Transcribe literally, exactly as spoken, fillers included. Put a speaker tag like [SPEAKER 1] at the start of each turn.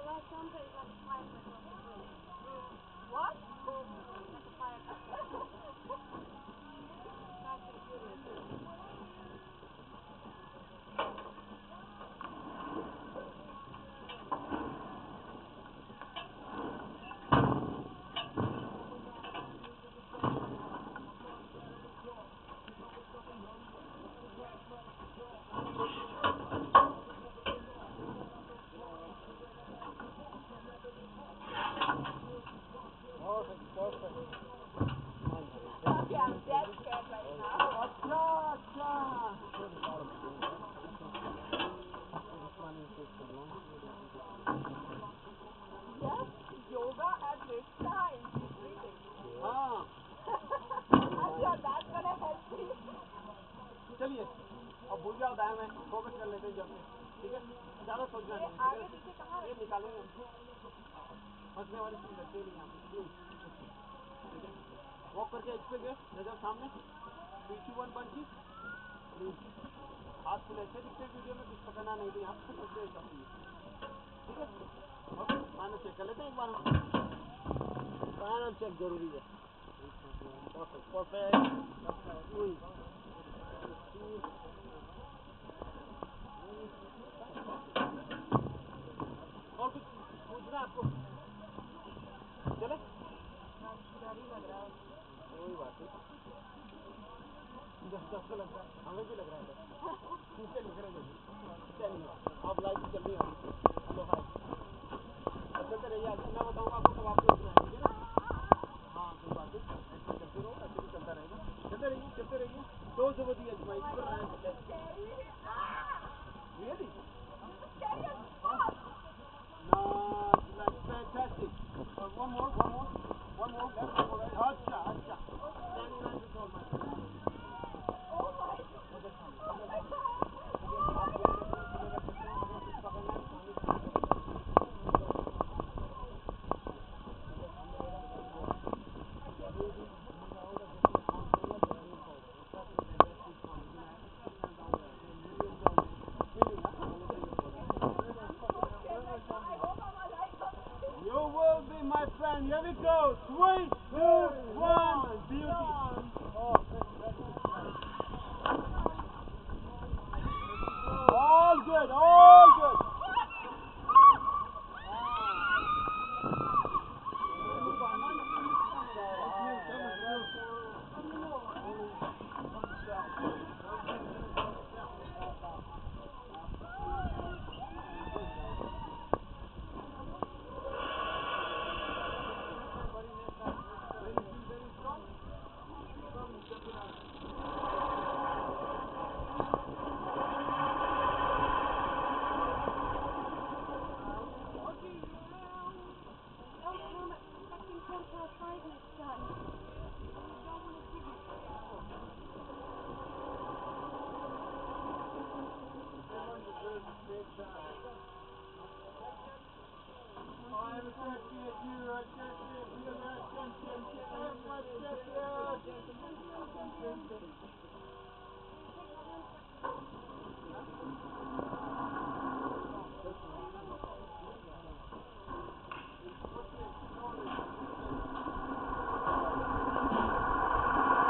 [SPEAKER 1] Well, something like a firecracker of the brain.
[SPEAKER 2] What?
[SPEAKER 1] Like a firecracker. Fast and Furious.
[SPEAKER 3] Perfect, perfect.
[SPEAKER 2] Okay, I'm dead scared right now.
[SPEAKER 3] Acha, acha.
[SPEAKER 2] Yes, yoga at this time. Keep breathing.
[SPEAKER 3] हाँ
[SPEAKER 2] अच्छा, that's gonna help me.
[SPEAKER 3] चलिए अब भूल जाओ दाएं में focus कर लेते हैं जब में ठीक है ज़्यादा सोचना
[SPEAKER 2] ये
[SPEAKER 3] नहीं है
[SPEAKER 2] आगे पीछे कहाँ
[SPEAKER 3] ये
[SPEAKER 2] रखें?
[SPEAKER 3] निकालेंगे हम फंसने वाली चीज़ रखते नहीं यहाँ पे ठीक है वॉक करके एज पे गए नजर सामने पीछे वन पंची हाथ खुले अच्छे दिखते हैं वीडियो में कुछ पकड़ना नहीं तो यहाँ पे फंसते हैं सब ठीक है ओके फाइनल चेक कर लेते हैं एक बार हम फाइनल चेक जरूरी है परफेक्ट परफेक्ट और कुछ पूछना है आपको चले
[SPEAKER 2] डर ही लग रहा है।
[SPEAKER 3] कोई बात नहीं दस दस तो लग रहा है हमें भी लग रहा है नीचे लिख रहे हैं चलिए आप लाइव चल रही है हेलो हाय चलते रहिए आगे मैं बताऊंगा आपको कब आपको उठना है ठीक है ना हाँ कोई बात नहीं ऐसे चलते रहो ऐसे भी चलता रहेगा चलते रहिए चलते रहिए दो सौ बदी है माइक पर रहा Really? No, it's like fantastic. Uh, one more, one more, one more. Left, one more, right? Acha, acha. Standing line is all my friend.
[SPEAKER 2] Oh my God.
[SPEAKER 3] उधर सामने, उधर सामने. अगर आप खुले रखते हो, खुले रख सकते हो. अगर कुछ पकड़ना है, सामने सामने. उधर सामने रहेगा. अभी भी move out of the control of the ring forward. That's the fantastic one. You know, I stand down there. Then medium down there. Feeling, huh?
[SPEAKER 2] I hope I'm alive.
[SPEAKER 3] You will be my friend. Here we go. Three, two, one. Beauty. Oh, that's, that's all good. All good.
[SPEAKER 1] Outside next time. You don't want to give it.
[SPEAKER 3] Everyone deserves a great time. Oh, I appreciate you. I appreciate you. I appreciate you. I appreciate you.